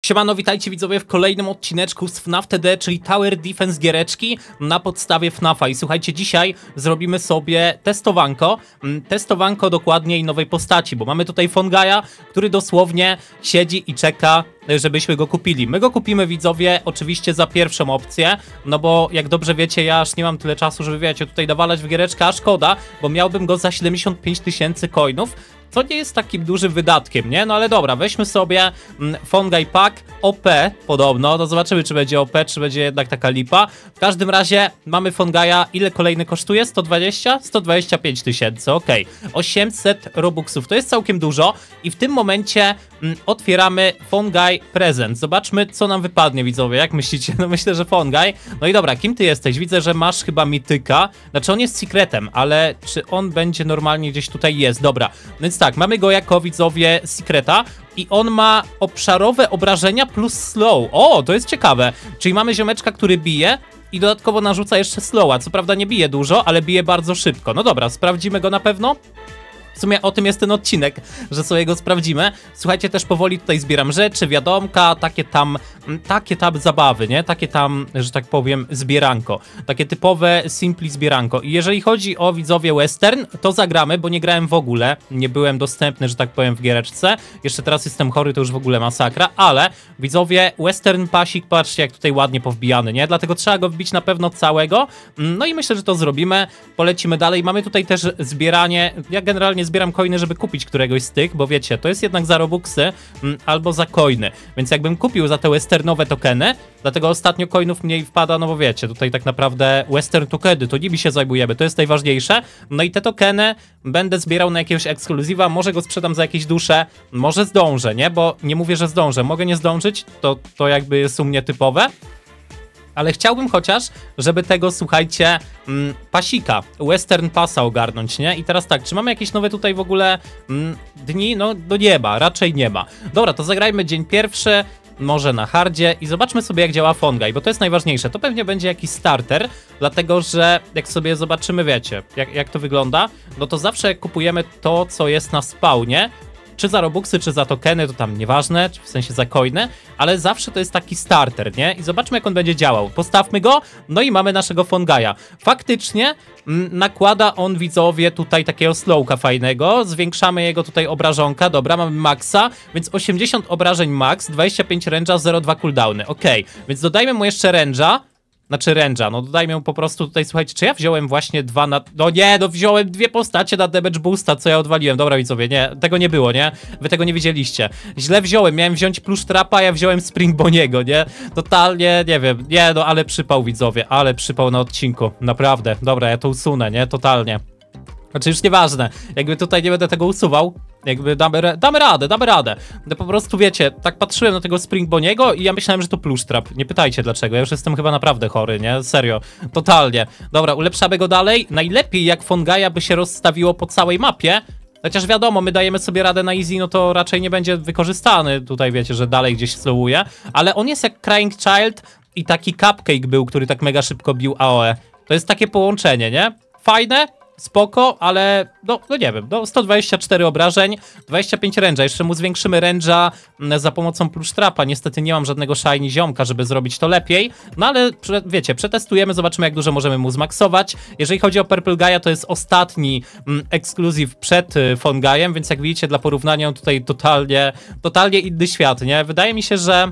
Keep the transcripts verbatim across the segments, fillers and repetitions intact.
Siemano, witajcie widzowie w kolejnym odcineczku z F N A F T D, czyli Tower Defense giereczki na podstawie F N A F a. I słuchajcie, dzisiaj zrobimy sobie testowanko, testowanko dokładniej nowej postaci, bo mamy tutaj Fongaya, który dosłownie siedzi i czeka, żebyśmy go kupili. My go kupimy, widzowie, oczywiście za pierwszą opcję, no bo jak dobrze wiecie, ja aż nie mam tyle czasu, żeby, wiecie, tutaj dawalać w giereczkę, a szkoda, bo miałbym go za siedemdziesiąt pięć tysięcy coinów, co nie jest takim dużym wydatkiem, nie? No ale dobra, weźmy sobie mm, Fongay Pack O P podobno, no zobaczymy, czy będzie O P, czy będzie jednak taka lipa. W każdym razie mamy Fongaya, ile kolejny kosztuje? sto dwadzieścia? sto dwadzieścia pięć tysięcy, okej. Okay. osiemset robuxów, to jest całkiem dużo i w tym momencie mm, otwieramy Fongay Present. Zobaczmy, co nam wypadnie, widzowie, jak myślicie? No myślę, że Fongay. No i dobra, kim ty jesteś? Widzę, że masz chyba mityka, znaczy on jest secretem, ale czy on będzie normalnie gdzieś tutaj jest? Dobra, więc tak, mamy go jako, widzowie, secreta i on ma obszarowe obrażenia plus slow. O, to jest ciekawe. Czyli mamy ziomeczka, który bije i dodatkowo narzuca jeszcze slowa. Co prawda nie bije dużo, ale bije bardzo szybko. No dobra, sprawdzimy go na pewno. W sumie o tym jest ten odcinek, że sobie go sprawdzimy. Słuchajcie, też powoli tutaj zbieram rzeczy, wiadomka, takie tam, takie tam zabawy, nie? Takie tam, że tak powiem, zbieranko. Takie typowe simpli zbieranko. I jeżeli chodzi o, widzowie, western, to zagramy, bo nie grałem w ogóle. Nie byłem dostępny, że tak powiem, w giereczce. Jeszcze teraz jestem chory, to już w ogóle masakra. Ale, widzowie, western pasik, patrzcie, jak tutaj ładnie powbijany, nie? Dlatego trzeba go wbić na pewno całego. No i myślę, że to zrobimy. Polecimy dalej. Mamy tutaj też zbieranie. Ja generalnie zbieram coiny, żeby kupić któregoś z tych, bo wiecie, to jest jednak za robuxy mm, albo za coiny, więc jakbym kupił za te westernowe tokeny, dlatego ostatnio coinów mniej wpada, no bo wiecie, tutaj tak naprawdę western tokeny, to nimi się zajmujemy, to jest najważniejsze, no i te tokeny będę zbierał na jakiegoś ekskluzywa, może go sprzedam za jakieś dusze, może zdążę, nie, bo nie mówię, że zdążę, mogę nie zdążyć, to, to jakby jest u mnie typowe. Ale chciałbym chociaż, żeby tego, słuchajcie, mm, pasika, Western Passa ogarnąć, nie? I teraz tak, czy mamy jakieś nowe tutaj w ogóle mm, dni? No, do nieba, raczej nie ma. Dobra, to zagrajmy dzień pierwszy, może na hardzie i zobaczmy sobie, jak działa Fongay, bo to jest najważniejsze. To pewnie będzie jakiś starter, dlatego że jak sobie zobaczymy, wiecie, jak, jak to wygląda, no to zawsze jak kupujemy to, co jest na spawnie, czy za robuxy, czy za tokeny, to tam nieważne, w sensie za coiny, ale zawsze to jest taki starter, nie? I zobaczmy, jak on będzie działał. Postawmy go, no i mamy naszego Fongaya. Faktycznie m, nakłada on, widzowie, tutaj takiego slowka fajnego, zwiększamy jego tutaj obrażonka, dobra, mamy maxa, więc osiemdziesiąt obrażeń max, dwadzieścia pięć range'a, zero przecinek dwa cooldowny, okej, okay. Więc dodajmy mu jeszcze range'a. Znaczy range'a, no dodajmy mu po prostu tutaj, słuchajcie, czy ja wziąłem właśnie dwa na... No nie, no wziąłem dwie postacie na damage boosta, co ja odwaliłem, dobra widzowie, nie, tego nie było, nie? Wy tego nie widzieliście. Źle wziąłem, miałem wziąć plusz trapa, a ja wziąłem Spring Boniego, nie? Totalnie, nie wiem, nie, no ale przypał, widzowie, ale przypał na odcinku, naprawdę, dobra, ja to usunę, nie? Totalnie. Znaczy już nieważne, jakby tutaj nie będę tego usuwał, jakby damy, damy radę, damy radę. No po prostu wiecie, tak patrzyłem na tego Spring Boniego i ja myślałem, że to plusz trap. Nie pytajcie dlaczego, ja już jestem chyba naprawdę chory, nie? Serio, totalnie. Dobra, ulepszamy go dalej. Najlepiej jak Fongaya by się rozstawiło po całej mapie. Chociaż wiadomo, my dajemy sobie radę na easy, no to raczej nie będzie wykorzystany. Tutaj wiecie, że dalej gdzieś slowuje. Ale on jest jak Crying Child i taki Cupcake był, który tak mega szybko bił A O E. To jest takie połączenie, nie? Fajne? Spoko, ale no, no nie wiem, no sto dwadzieścia cztery obrażeń, dwadzieścia pięć range'a, jeszcze mu zwiększymy range'a za pomocą plusz trapa, niestety nie mam żadnego shiny ziomka, żeby zrobić to lepiej, no ale wiecie, przetestujemy, zobaczymy jak dużo możemy mu zmaksować. Jeżeli chodzi o Purple Gaia, to jest ostatni mm, ekskluzyw przed y, Fongayem, więc jak widzicie, dla porównania totalnie, totalnie, totalnie inny świat, nie? Wydaje mi się, że,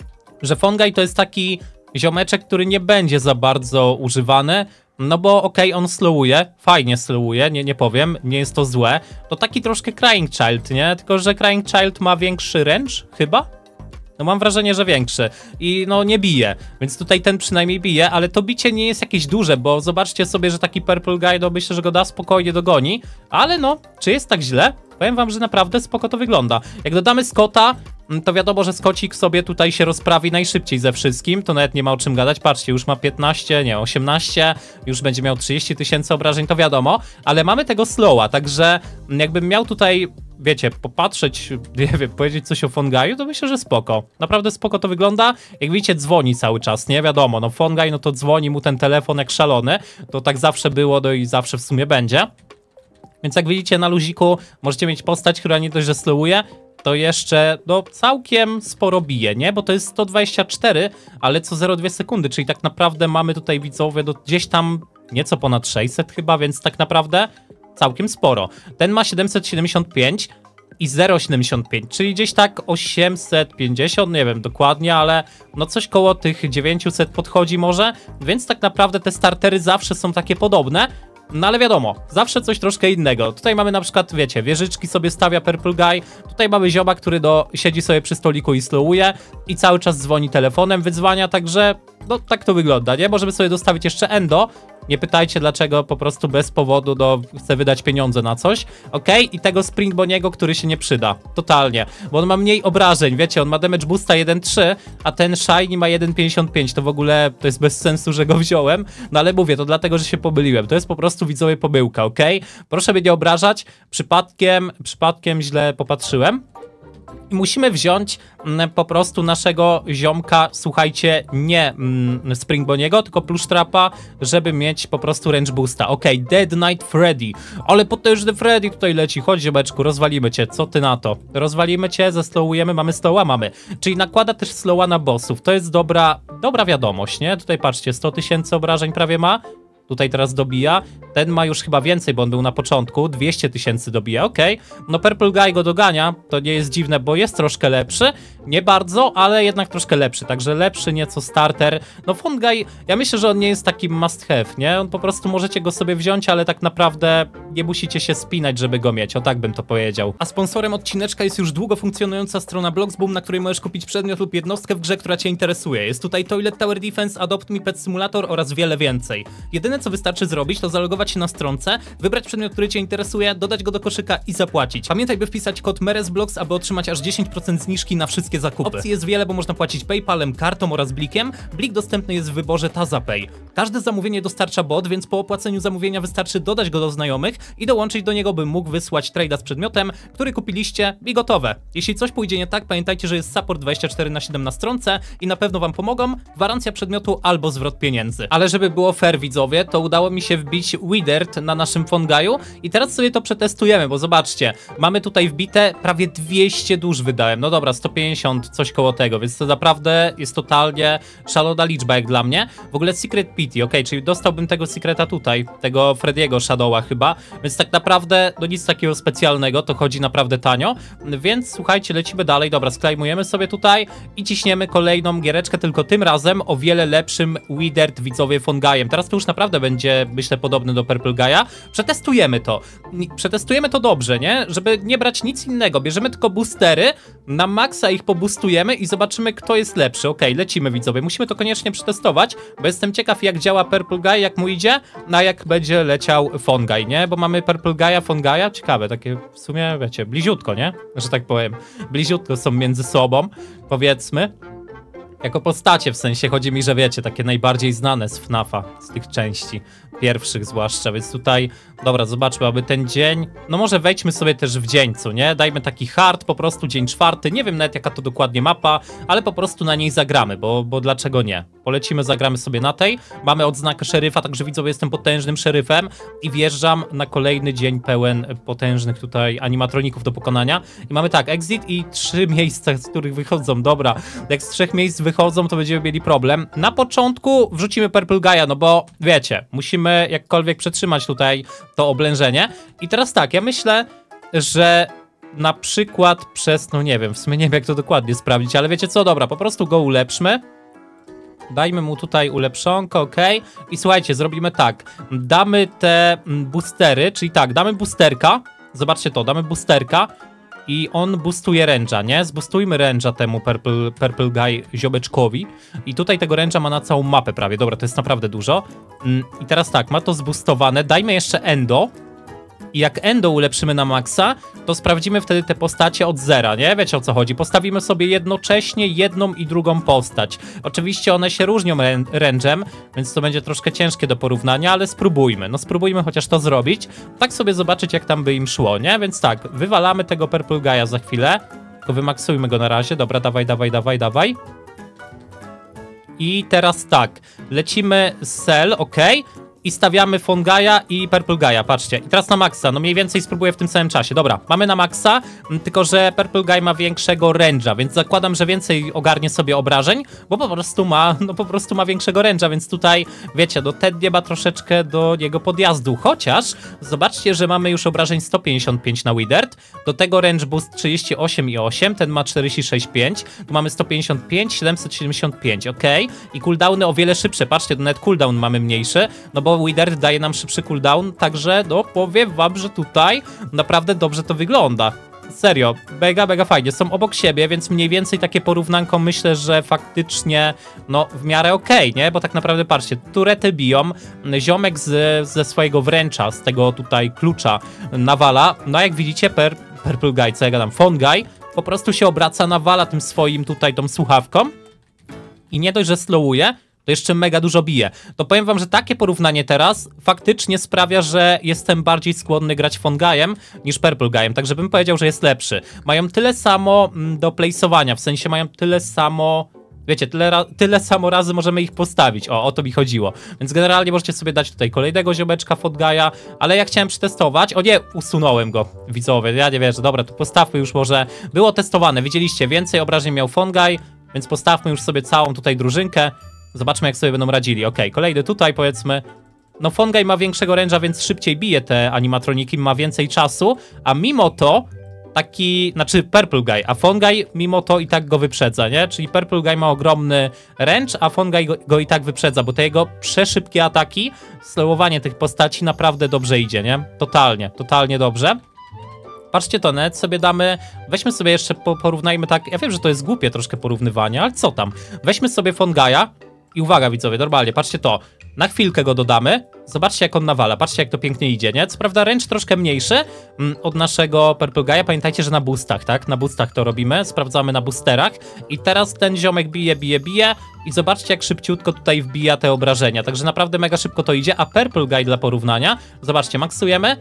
że Fongay to jest taki ziomeczek, który nie będzie za bardzo używany. No bo okej, okay, on slowuje, fajnie slowuje, nie, nie powiem, nie jest to złe. To taki troszkę Crying Child, nie? Tylko że Crying Child ma większy range, chyba? No mam wrażenie, że większy. I no nie bije, więc tutaj ten przynajmniej bije, ale to bicie nie jest jakieś duże, bo zobaczcie sobie, że taki Purple Guy, no myślę, że go da spokojnie dogoni. Ale no, czy jest tak źle? Powiem wam, że naprawdę spoko to wygląda. Jak dodamy Scotta, to wiadomo, że Scotcik sobie tutaj się rozprawi najszybciej ze wszystkim, to nawet nie ma o czym gadać, patrzcie, już ma piętnaście, nie, osiemnaście, już będzie miał trzydzieści tysięcy obrażeń, to wiadomo, ale mamy tego slowa, także jakbym miał tutaj, wiecie, popatrzeć, nie wiem, powiedzieć coś o Fongaju, to myślę, że spoko, naprawdę spoko to wygląda, jak widzicie dzwoni cały czas, nie, wiadomo, no Fongaj, no to dzwoni mu ten telefon jak szalony, to tak zawsze było, no i zawsze w sumie będzie. Więc jak widzicie na luziku, możecie mieć postać, która nie dość, że slowuje, to jeszcze no, całkiem sporo bije, nie? Bo to jest sto dwadzieścia cztery, ale co zero przecinek dwie sekundy, czyli tak naprawdę mamy tutaj widzowie do gdzieś tam nieco ponad sześćset chyba, więc tak naprawdę całkiem sporo. Ten ma siedemset siedemdziesiąt pięć i zero przecinek siedemdziesiąt pięć, czyli gdzieś tak osiemset pięćdziesiąt, nie wiem dokładnie, ale no coś koło tych dziewięćset podchodzi może, więc tak naprawdę te startery zawsze są takie podobne. No ale wiadomo, zawsze coś troszkę innego. Tutaj mamy na przykład, wiecie, wieżyczki sobie stawia Purple Guy. Tutaj mamy zioba, który do, siedzi sobie przy stoliku i slowuje i cały czas dzwoni telefonem, wyzwania, także no tak to wygląda, nie? Możemy sobie dostawić jeszcze endo. Nie pytajcie dlaczego, po prostu bez powodu do, chcę wydać pieniądze na coś. Ok, i tego Sprint Bonniego, który się nie przyda. Totalnie, bo on ma mniej obrażeń, wiecie, on ma damage boosta jeden przecinek trzy, a ten Shiny ma jeden przecinek pięćdziesiąt pięć. To w ogóle, to jest bez sensu, że go wziąłem. No ale mówię, to dlatego, że się pomyliłem. To jest po prostu widzowie pomyłka, ok? Proszę mnie nie obrażać, przypadkiem, przypadkiem źle popatrzyłem. I musimy wziąć mm, po prostu naszego ziomka, słuchajcie, nie mm, Spring Bonniego, tylko Plushtrapa, żeby mieć po prostu range boosta. Okej, okay, Dead Knight Freddy, ale potężny Freddy tutaj leci, chodź ziomeczku, rozwalimy cię, co ty na to? Rozwalimy cię, zeslowujemy, mamy slowa, mamy. Czyli nakłada też slowa na bossów, to jest dobra, dobra wiadomość, nie? Tutaj patrzcie, sto tysięcy obrażeń prawie ma. Tutaj teraz dobija. Ten ma już chyba więcej, bo on był na początku. dwieście tysięcy dobija, okej. Okay. No Purple Guy go dogania. To nie jest dziwne, bo jest troszkę lepszy. Nie bardzo, ale jednak troszkę lepszy. Także lepszy nieco starter. No Fungi, ja myślę, że on nie jest taki must have, nie? On po prostu możecie go sobie wziąć, ale tak naprawdę nie musicie się spinać, żeby go mieć. O tak bym to powiedział. A sponsorem odcineczka jest już długo funkcjonująca strona Bloxboom, na której możesz kupić przedmiot lub jednostkę w grze, która cię interesuje. Jest tutaj Toilet Tower Defense, Adopt Me Pet Simulator oraz wiele więcej. Jedyne co wystarczy zrobić, to zalogować się na stronce, wybrać przedmiot, który cię interesuje, dodać go do koszyka i zapłacić. Pamiętaj, by wpisać kod MERESBLOGS, aby otrzymać aż dziesięć procent zniżki na wszystkie zakupy. Opcji jest wiele, bo można płacić PayPalem, kartą oraz blikiem. Blik dostępny jest w wyborze TazaPay. Każde zamówienie dostarcza bot, więc po opłaceniu zamówienia wystarczy dodać go do znajomych i dołączyć do niego, by mógł wysłać trade'a z przedmiotem, który kupiliście i gotowe. Jeśli coś pójdzie nie tak, pamiętajcie, że jest support dwadzieścia cztery na siedem na stronce i na pewno wam pomogą, gwarancja przedmiotu albo zwrot pieniędzy. Ale żeby było fair, widzowie, to udało mi się wbić Withered na naszym Fungai'u i teraz sobie to przetestujemy, bo zobaczcie, mamy tutaj wbite prawie dwieście dusz wydałem, no dobra, sto pięćdziesiąt, coś koło tego, więc to naprawdę jest totalnie szalona liczba jak dla mnie. W ogóle Secret Pity, ok, czyli dostałbym tego Secreta tutaj, tego Freddy'ego Shadowa chyba, więc tak naprawdę no nic takiego specjalnego, to chodzi naprawdę tanio, więc słuchajcie, lecimy dalej, dobra, sklejmujemy sobie tutaj i ciśniemy kolejną giereczkę, tylko tym razem o wiele lepszym Withered, widzowie, Fungai'em. Teraz to już naprawdę będzie, myślę, podobny do Purple Guy'a. Przetestujemy to. Przetestujemy to dobrze, nie? Żeby nie brać nic innego. Bierzemy tylko boostery, na maksa ich pobustujemy i zobaczymy, kto jest lepszy. Okej, okay, lecimy, widzowie. Musimy to koniecznie przetestować, bo jestem ciekaw, jak działa Purple Guy, jak mu idzie, a jak będzie leciał Fungi, nie? Bo mamy Purple Guy'a, Fungai'a. Ciekawe, takie w sumie, wiecie, bliziutko, nie? Że tak powiem. Bliziutko są między sobą, powiedzmy. Jako postacie, w sensie chodzi mi, że wiecie, takie najbardziej znane z FNAFa, z tych części, pierwszych zwłaszcza, więc tutaj, dobra, zobaczmy, aby ten dzień, no może wejdźmy sobie też w dzień, co nie? Dajmy taki hard, po prostu dzień czwarty, nie wiem nawet jaka to dokładnie mapa, ale po prostu na niej zagramy, bo, bo dlaczego nie? Polecimy, zagramy sobie na tej, mamy odznakę szeryfa, także widzowie, jestem potężnym szeryfem i wjeżdżam na kolejny dzień pełen potężnych tutaj animatroników do pokonania i mamy tak, exit i trzy miejsca, z których wychodzą, dobra, jak z trzech miejsc wychodzą, to będziemy mieli problem. Na początku wrzucimy Purple Guy'a, no bo wiecie, musimy jakkolwiek przetrzymać tutaj to oblężenie. I teraz tak, ja myślę, że na przykład przez, no nie wiem, w sumie nie wiem jak to dokładnie sprawdzić, ale wiecie co, dobra, po prostu go ulepszmy. Dajmy mu tutaj ulepszonko, ok. I słuchajcie, zrobimy tak, damy te boostery, czyli tak, damy boosterka, zobaczcie to, damy boosterka. I on boostuje range'a, nie? Zboostujmy range'a temu Purple, Purple Guy ziobeczkowi. I tutaj tego range'a ma na całą mapę prawie. Dobra, to jest naprawdę dużo. I teraz tak, ma to zboostowane. Dajmy jeszcze endo. I jak endo ulepszymy na maksa, to sprawdzimy wtedy te postacie od zera, nie? Wiecie o co chodzi? Postawimy sobie jednocześnie jedną i drugą postać. Oczywiście one się różnią range'em, więc to będzie troszkę ciężkie do porównania, ale spróbujmy. No spróbujmy chociaż to zrobić. Tak sobie zobaczyć, jak tam by im szło, nie? Więc tak, wywalamy tego Purple Guy'a za chwilę. Tylko wymaksujmy go na razie. Dobra, dawaj, dawaj, dawaj, dawaj. I teraz tak, lecimy Cell, ok. i stawiamy Fongaja i Purple Guy'a, patrzcie. I teraz na maksa, no mniej więcej spróbuję w tym samym czasie. Dobra, mamy na maksa, tylko że Purple Guy ma większego range'a, więc zakładam, że więcej ogarnie sobie obrażeń, bo po prostu ma, no po prostu ma większego range'a, więc tutaj, wiecie, do Ted nie ma troszeczkę do niego podjazdu, chociaż zobaczcie, że mamy już obrażeń sto pięćdziesiąt pięć na Withered, do tego range boost trzydzieści osiem i osiem, ten ma czterdzieści sześć i pięć, tu mamy sto pięćdziesiąt pięć, siedemset siedemdziesiąt pięć, ok, i cooldowny o wiele szybsze, patrzcie, to nawet cooldown mamy mniejszy, no bo Withered daje nam szybszy cooldown, także no powiem wam, że tutaj naprawdę dobrze to wygląda. Serio, mega, mega fajnie. Są obok siebie, więc mniej więcej takie porównanko myślę, że faktycznie no w miarę okej, okay, nie? Bo tak naprawdę patrzcie, turety biją, ziomek z, ze swojego wręcza, z tego tutaj klucza nawala, no jak widzicie per, Purple Guy, co ja gadam, Fongai po prostu się obraca, nawala tym swoim tutaj tą słuchawką i nie dość, że slowuje, to jeszcze mega dużo bije. To powiem wam, że takie porównanie teraz faktycznie sprawia, że jestem bardziej skłonny grać Fongajem niż Purple Guyem, także bym powiedział, że jest lepszy. Mają tyle samo do place'owania, w sensie mają tyle samo... Wiecie, tyle, tyle samo razy możemy ich postawić, o, o to mi chodziło. Więc generalnie możecie sobie dać tutaj kolejnego ziomeczka Fongaja, ale ja chciałem przetestować, o nie, usunąłem go, widzowie, ja nie wierzę, dobra, to postawmy już może, było testowane, widzieliście, więcej obrażeń miał Fongaj, więc postawmy już sobie całą tutaj drużynkę. Zobaczmy, jak sobie będą radzili. Ok, kolejny tutaj, powiedzmy. No, Fongai ma większego range'a, więc szybciej bije te animatroniki, ma więcej czasu, a mimo to taki, znaczy Purple Guy, a Fongai mimo to i tak go wyprzedza, nie? Czyli Purple Guy ma ogromny range, a Fongai go, go i tak wyprzedza, bo te jego przeszybkie ataki, slowowanie tych postaci naprawdę dobrze idzie, nie? Totalnie, totalnie dobrze. Patrzcie to, net sobie damy, weźmy sobie jeszcze, po, porównajmy tak, ja wiem, że to jest głupie troszkę porównywanie, ale co tam? Weźmy sobie Fongaja i uwaga widzowie, normalnie, patrzcie to, na chwilkę go dodamy, zobaczcie jak on nawala, patrzcie jak to pięknie idzie, nie? Co prawda range troszkę mniejszy mm, od naszego Purple Guy'a, pamiętajcie, że na boostach, tak? Na boostach to robimy, sprawdzamy na boosterach i teraz ten ziomek bije, bije, bije i zobaczcie jak szybciutko tutaj wbija te obrażenia, także naprawdę mega szybko to idzie, a Purple Guy dla porównania, zobaczcie, maksujemy,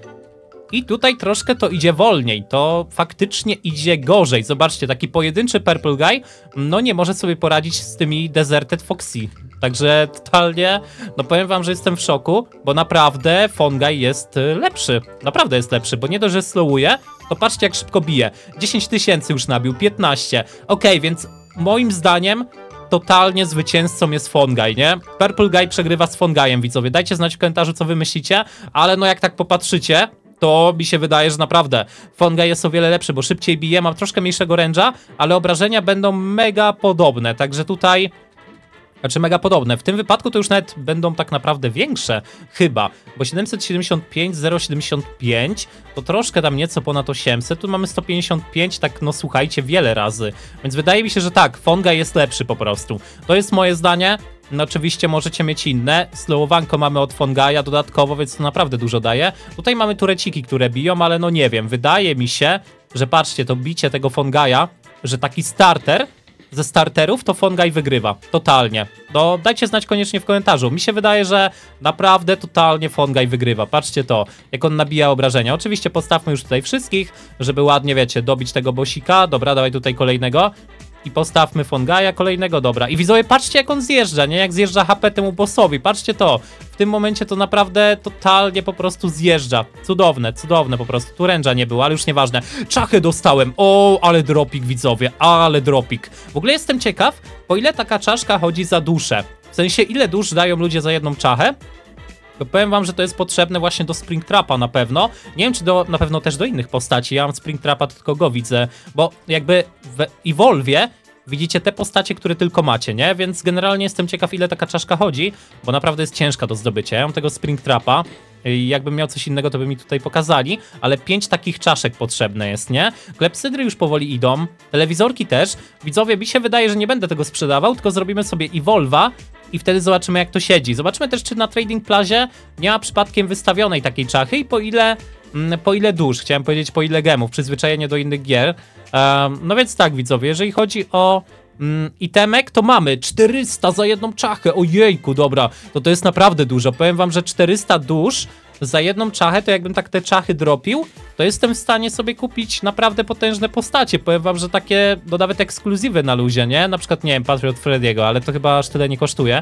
i tutaj troszkę to idzie wolniej, to faktycznie idzie gorzej. Zobaczcie, taki pojedynczy Purple Guy, no nie może sobie poradzić z tymi Deserted Foxy. Także totalnie, no powiem wam, że jestem w szoku, bo naprawdę Fongai jest lepszy. Naprawdę jest lepszy, bo nie dość, że slowuje, to patrzcie jak szybko bije. dziesięć tysięcy już nabił, piętnaście. Okej, okay, więc moim zdaniem totalnie zwycięzcą jest Fongai, nie? Purple Guy przegrywa z Fongajem, widzowie. Dajcie znać w komentarzu, co wy myślicie, ale no jak tak popatrzycie, to mi się wydaje, że naprawdę Fongai jest o wiele lepszy, bo szybciej bije, mam troszkę mniejszego range'a, ale obrażenia będą mega podobne, także tutaj... Znaczy mega podobne. W tym wypadku to już nawet będą tak naprawdę większe, chyba, bo siedemset siedemdziesiąt pięć, zero przecinek siedemdziesiąt pięć to troszkę tam nieco ponad osiemset, tu mamy sto pięćdziesiąt pięć, tak no słuchajcie, wiele razy, więc wydaje mi się, że tak, Fongai jest lepszy po prostu. To jest moje zdanie. No oczywiście możecie mieć inne. Slowowanko mamy od Fongaja dodatkowo, więc to naprawdę dużo daje. Tutaj mamy tureciki, które biją, ale no nie wiem, wydaje mi się, że patrzcie, to bicie tego Fongaja, że taki starter ze starterów to Fongai wygrywa. Totalnie. No dajcie znać koniecznie w komentarzu. Mi się wydaje, że naprawdę totalnie Fongai wygrywa. Patrzcie to, jak on nabija obrażenia. Oczywiście postawmy już tutaj wszystkich, żeby ładnie, wiecie, dobić tego bossika. Dobra, dawaj tutaj kolejnego. I postawmy Fongaja kolejnego, dobra. I widzowie, patrzcie jak on zjeżdża, nie? Jak zjeżdża H P temu bossowi, patrzcie to. W tym momencie to naprawdę totalnie po prostu zjeżdża. Cudowne, cudowne po prostu. Tu ręża nie było, ale już nieważne. Czachy dostałem, o, ale dropik widzowie, ale dropik. W ogóle jestem ciekaw, po ile taka czaszka chodzi za duszę. W sensie, ile dusz dają ludzie za jedną czachę? To powiem wam, że to jest potrzebne właśnie do Springtrapa na pewno. Nie wiem, czy do, na pewno też do innych postaci. Ja mam Springtrapa, tylko go widzę, bo jakby w Evolve'ie widzicie te postacie, które tylko macie, nie? Więc generalnie jestem ciekaw, ile taka czaszka chodzi, bo naprawdę jest ciężka do zdobycia. Ja mam tego Springtrapa. Jakbym miał coś innego, to by mi tutaj pokazali, ale pięć takich czaszek potrzebne jest, nie? Klepsydry już powoli idą, telewizorki też. Widzowie, mi się wydaje, że nie będę tego sprzedawał, tylko zrobimy sobie Evolve'a i wtedy zobaczymy, jak to siedzi. Zobaczmy też, czy na Trading Plazie nie ma przypadkiem wystawionej takiej czachy i po ile, mm, po ile dusz, chciałem powiedzieć po ile gemów, przyzwyczajenie do innych gier. Um, no więc tak, widzowie, jeżeli chodzi o Mm, itemek, to mamy czterysta za jedną czachę, ojejku, dobra, to to jest naprawdę dużo, powiem wam, że czterysta dusz za jedną czachę, to jakbym tak te czachy dropił, to jestem w stanie sobie kupić naprawdę potężne postacie, powiem wam, że takie, no nawet ekskluzywy na luzie, nie? Na przykład, nie wiem, Patriot Freddy'ego, ale to chyba aż tyle nie kosztuje.